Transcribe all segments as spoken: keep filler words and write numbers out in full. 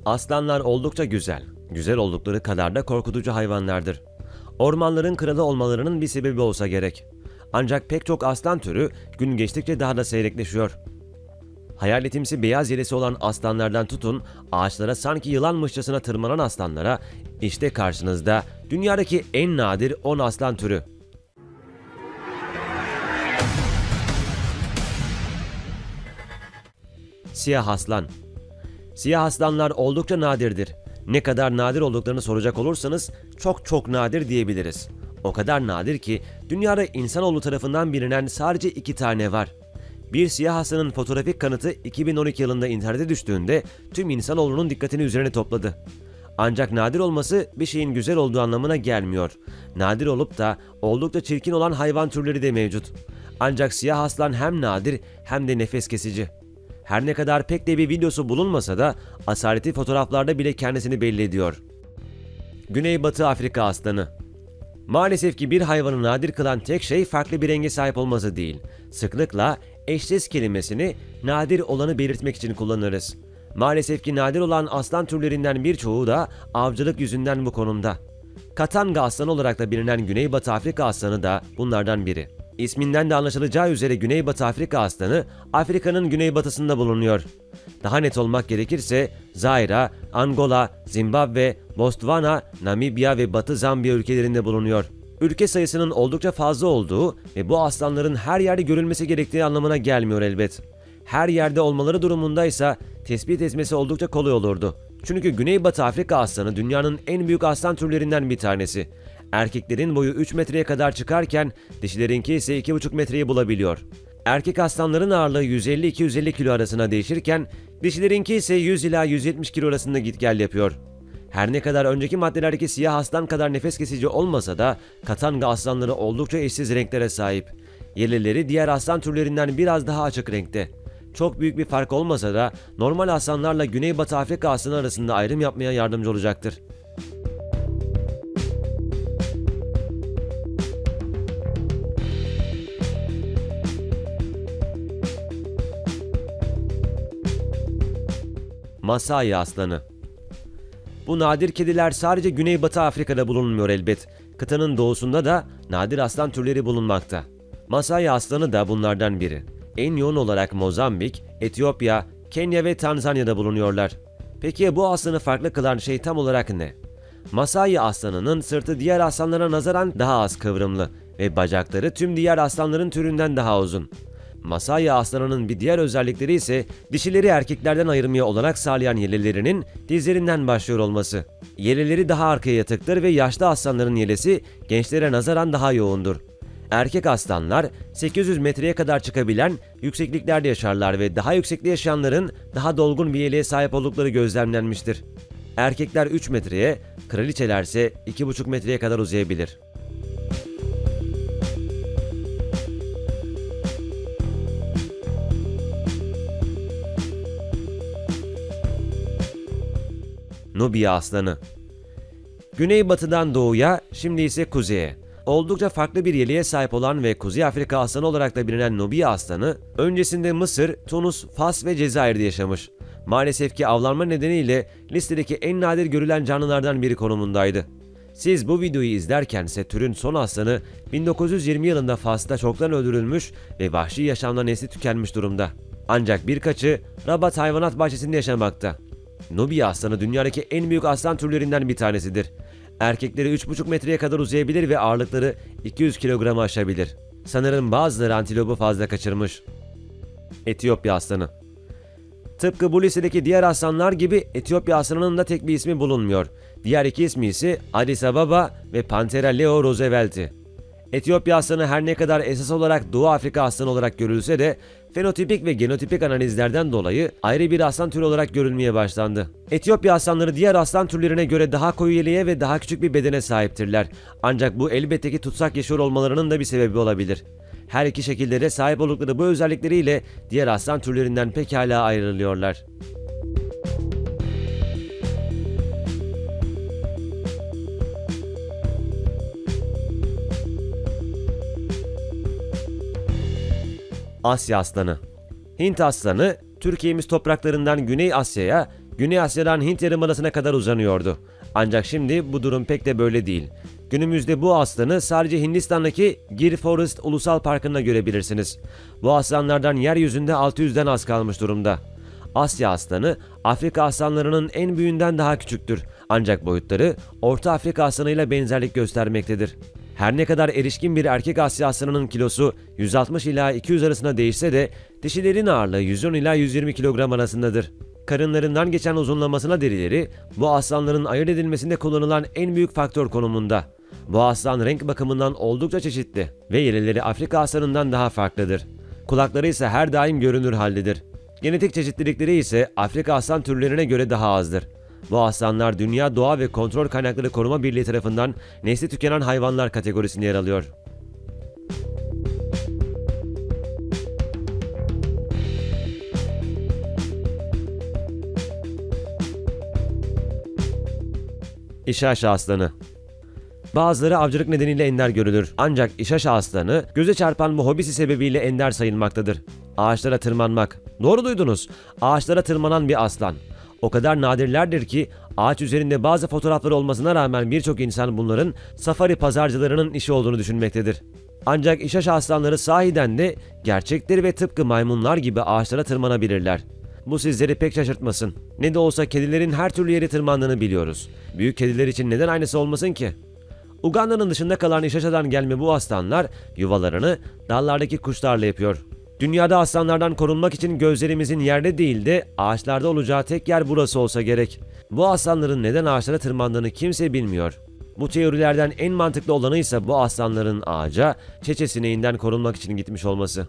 Aslanlar oldukça güzel, güzel oldukları kadar da korkutucu hayvanlardır. Ormanların kralı olmalarının bir sebebi olsa gerek. Ancak pek çok aslan türü gün geçtikçe daha da seyrekleşiyor. Hayaletimsi beyaz yelesi olan aslanlardan tutun, ağaçlara sanki yılanmışçasına tırmanan aslanlara, işte karşınızda dünyadaki en nadir on aslan türü. Siyah aslan. Siyah aslanlar oldukça nadirdir. Ne kadar nadir olduklarını soracak olursanız çok çok nadir diyebiliriz. O kadar nadir ki dünyada insanoğlu tarafından bilinen sadece iki tane var. Bir siyah aslanın fotoğrafik kanıtı iki bin on iki yılında internete düştüğünde tüm insanoğlunun dikkatini üzerine topladı. Ancak nadir olması bir şeyin güzel olduğu anlamına gelmiyor. Nadir olup da oldukça çirkin olan hayvan türleri de mevcut. Ancak siyah aslan hem nadir hem de nefes kesici. Her ne kadar pek de bir videosu bulunmasa da asaleti fotoğraflarda bile kendisini belli ediyor. Güneybatı Afrika aslanı. Maalesef ki bir hayvanı nadir kılan tek şey farklı bir renge sahip olması değil. Sıklıkla eşsiz kelimesini nadir olanı belirtmek için kullanırız. Maalesef ki nadir olan aslan türlerinden birçoğu da avcılık yüzünden bu konumda. Katanga aslanı olarak da bilinen Güneybatı Afrika aslanı da bunlardan biri. İsminden de anlaşılacağı üzere Güneybatı Afrika aslanı Afrika'nın güneybatısında bulunuyor. Daha net olmak gerekirse Zaire, Angola, Zimbabwe, Botswana, Namibya ve Batı Zambiya ülkelerinde bulunuyor. Ülke sayısının oldukça fazla olduğu ve bu aslanların her yerde görülmesi gerektiği anlamına gelmiyor elbet. Her yerde olmaları durumundaysa tespit etmesi oldukça kolay olurdu. Çünkü Güneybatı Afrika aslanı dünyanın en büyük aslan türlerinden bir tanesi. Erkeklerin boyu üç metreye kadar çıkarken dişilerinki ise iki buçuk metreyi bulabiliyor. Erkek aslanların ağırlığı yüz elli iki yüz elli kilo arasına değişirken dişilerinki ise yüz ila yüz yetmiş kilo arasında git gel yapıyor. Her ne kadar önceki maddelerdeki siyah aslan kadar nefes kesici olmasa da Katanga aslanları oldukça eşsiz renklere sahip. Yeleleri diğer aslan türlerinden biraz daha açık renkte. Çok büyük bir fark olmasa da normal aslanlarla Güneybatı Afrika aslanı arasında ayrım yapmaya yardımcı olacaktır. Masai aslanı. Bu nadir kediler sadece Güneybatı Afrika'da bulunmuyor elbet. Kıtanın doğusunda da nadir aslan türleri bulunmakta. Masai aslanı da bunlardan biri. En yoğun olarak Mozambik, Etiyopya, Kenya ve Tanzanya'da bulunuyorlar. Peki bu aslanı farklı kılan şey tam olarak ne? Masai aslanının sırtı diğer aslanlara nazaran daha az kıvrımlı ve bacakları tüm diğer aslanların türünden daha uzun. Masai aslanının bir diğer özellikleri ise dişileri erkeklerden ayırmaya olanak sağlayan yelelerinin dizlerinden başlıyor olması. Yeleleri daha arkaya yatıktır ve yaşlı aslanların yelesi gençlere nazaran daha yoğundur. Erkek aslanlar sekiz yüz metreye kadar çıkabilen yüksekliklerde yaşarlar ve daha yüksekte yaşayanların daha dolgun bir yeleğe sahip oldukları gözlemlenmiştir. Erkekler üç metreye, kraliçeler ise iki buçuk metreye kadar uzayabilir. Nubya aslanı. Güneybatıdan doğuya, şimdi ise kuzeye. Oldukça farklı bir yeleğe sahip olan ve Kuzey Afrika aslanı olarak da bilinen Nubya aslanı, öncesinde Mısır, Tunus, Fas ve Cezayir'de yaşamış. Maalesef ki avlanma nedeniyle listedeki en nadir görülen canlılardan biri konumundaydı. Siz bu videoyu izlerken ise türün son aslanı bin dokuz yüz yirmi yılında Fas'ta çoktan öldürülmüş ve vahşi yaşamda nesli tükenmiş durumda. Ancak birkaçı Rabat Hayvanat Bahçesi'nde yaşamakta. Nubya aslanı dünyadaki en büyük aslan türlerinden bir tanesidir. Erkekleri üç buçuk metreye kadar uzayabilir ve ağırlıkları iki yüz kilogramı aşabilir. Sanırım bazıları antilopu fazla kaçırmış. Etiyopya aslanı. Tıpkı bu listedeki diğer aslanlar gibi Etiyopya aslanının da tek bir ismi bulunmuyor. Diğer iki ismi ise Addis Ababa ve Panthera leo roosevelti. Etiyopya aslanı her ne kadar esas olarak Doğu Afrika aslanı olarak görülse de fenotipik ve genotipik analizlerden dolayı ayrı bir aslan türü olarak görülmeye başlandı. Etiyopya aslanları diğer aslan türlerine göre daha koyu yeleğe ve daha küçük bir bedene sahiptirler. Ancak bu elbette ki tutsak yaşıyor olmalarının da bir sebebi olabilir. Her iki şekilde de sahip oldukları bu özellikleriyle diğer aslan türlerinden pekala ayrılıyorlar. Asya aslanı. Hint aslanı, Türkiye'miz topraklarından Güney Asya'ya, Güney Asya'dan Hint Yarımadası'na kadar uzanıyordu. Ancak şimdi bu durum pek de böyle değil. Günümüzde bu aslanı sadece Hindistan'daki Gir Forest Ulusal Parkı'nda görebilirsiniz. Bu aslanlardan yeryüzünde altı yüzden az kalmış durumda. Asya aslanı, Afrika aslanlarının en büyüğünden daha küçüktür. Ancak boyutları Orta Afrika aslanıyla benzerlik göstermektedir. Her ne kadar erişkin bir erkek Asya aslanının kilosu yüz altmış ila iki yüz arasında değişse de dişilerin ağırlığı yüz on ila yüz yirmi kilogram arasındadır. Karınlarından geçen uzunlamasına derileri bu aslanların ayırt edilmesinde kullanılan en büyük faktör konumunda. Bu aslan renk bakımından oldukça çeşitli ve yerileri Afrika aslanından daha farklıdır. Kulakları ise her daim görünür haldedir. Genetik çeşitlilikleri ise Afrika aslan türlerine göre daha azdır. Bu aslanlar Dünya Doğa ve Kontrol Kaynakları Koruma Birliği tarafından nesli tükenen hayvanlar kategorisinde yer alıyor. İşaşa aslanı. Bazıları avcılık nedeniyle ender görülür. Ancak İşaşa aslanı göze çarpan bu hobisi sebebiyle ender sayılmaktadır. Ağaçlara tırmanmak. Doğru duydunuz. Ağaçlara tırmanan bir aslan. O kadar nadirlerdir ki ağaç üzerinde bazı fotoğrafları olmasına rağmen birçok insan bunların safari pazarcılarının işi olduğunu düşünmektedir. Ancak İşaşa aslanları sahiden de gerçektir ve tıpkı maymunlar gibi ağaçlara tırmanabilirler. Bu sizleri pek şaşırtmasın. Ne de olsa kedilerin her türlü yere tırmandığını biliyoruz. Büyük kediler için neden aynısı olmasın ki? Uganda'nın dışında kalan İşaşa'dan gelme bu aslanlar yuvalarını dallardaki kuşlarla yapıyor. Dünyada aslanlardan korunmak için gözlerimizin yerde değil de ağaçlarda olacağı tek yer burası olsa gerek. Bu aslanların neden ağaçlara tırmandığını kimse bilmiyor. Bu teorilerden en mantıklı olanı ise bu aslanların ağaca çeçe sineğinden korunmak için gitmiş olması.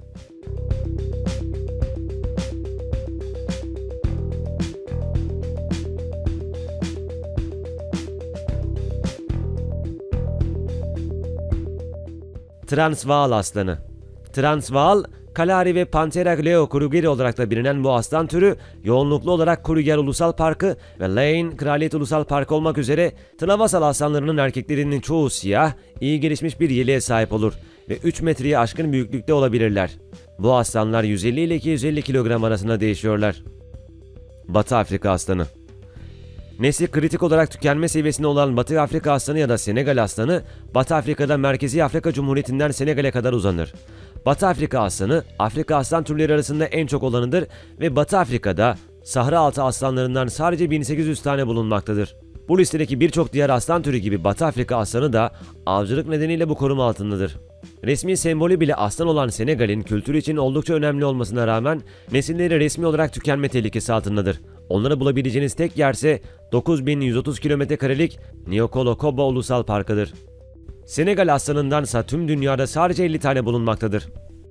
Transvaal aslanı. Transvaal, Kalahari ve Panthera leo kurugeri olarak da bilinen bu aslan türü yoğunluklu olarak Kruger Ulusal Parkı ve Lane Kraliyet Ulusal Parkı olmak üzere Tlavasal aslanlarının erkeklerinin çoğu siyah, iyi gelişmiş bir yeleğe sahip olur ve üç metreye aşkın büyüklükte olabilirler. Bu aslanlar yüz elli ile iki yüz elli kilogram arasında değişiyorlar. Batı Afrika aslanı. Nesli kritik olarak tükenme seviyesinde olan Batı Afrika aslanı ya da Senegal aslanı, Batı Afrika'da Merkezi Afrika Cumhuriyeti'nden Senegal'e kadar uzanır. Batı Afrika aslanı, Afrika aslan türleri arasında en çok olanıdır ve Batı Afrika'da Sahra altı aslanlarından sadece bin sekiz yüz tane bulunmaktadır. Bu listedeki birçok diğer aslan türü gibi Batı Afrika aslanı da avcılık nedeniyle bu koruma altındadır. Resmi sembolü bile aslan olan Senegal'in kültürü için oldukça önemli olmasına rağmen nesilleri resmi olarak tükenme tehlikesi altındadır. Onları bulabileceğiniz tek yerse dokuz bin yüz otuz kilometre karelik Niokolo-Kobo Ulusal Parkı'dır. Senegal aslanındansa tüm dünyada sadece elli tane bulunmaktadır.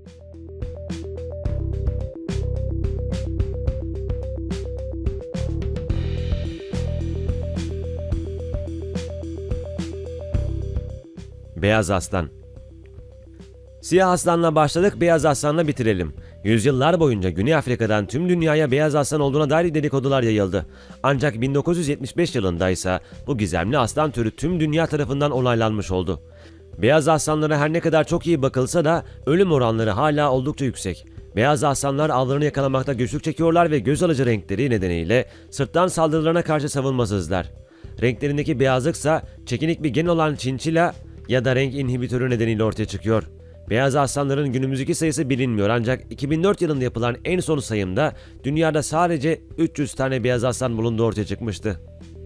Beyaz aslan. Siyah aslanla başladık, beyaz aslanla bitirelim. Yüzyıllar boyunca Güney Afrika'dan tüm dünyaya beyaz aslan olduğuna dair dedikodular yayıldı. Ancak bin dokuz yüz yetmiş beş yılında ise bu gizemli aslan türü tüm dünya tarafından onaylanmış oldu. Beyaz aslanlara her ne kadar çok iyi bakılsa da ölüm oranları hala oldukça yüksek. Beyaz aslanlar avlarını yakalamakta güçlük çekiyorlar ve göz alıcı renkleri nedeniyle sırttan saldırılarına karşı savunmasızlar. Renklerindeki beyazlıksa çekinik bir gen olan çinçila ya da renk inhibitörü nedeniyle ortaya çıkıyor. Beyaz aslanların günümüzdeki sayısı bilinmiyor ancak iki bin dört yılında yapılan en son sayımda dünyada sadece üç yüz tane beyaz aslan bulunduğu ortaya çıkmıştı.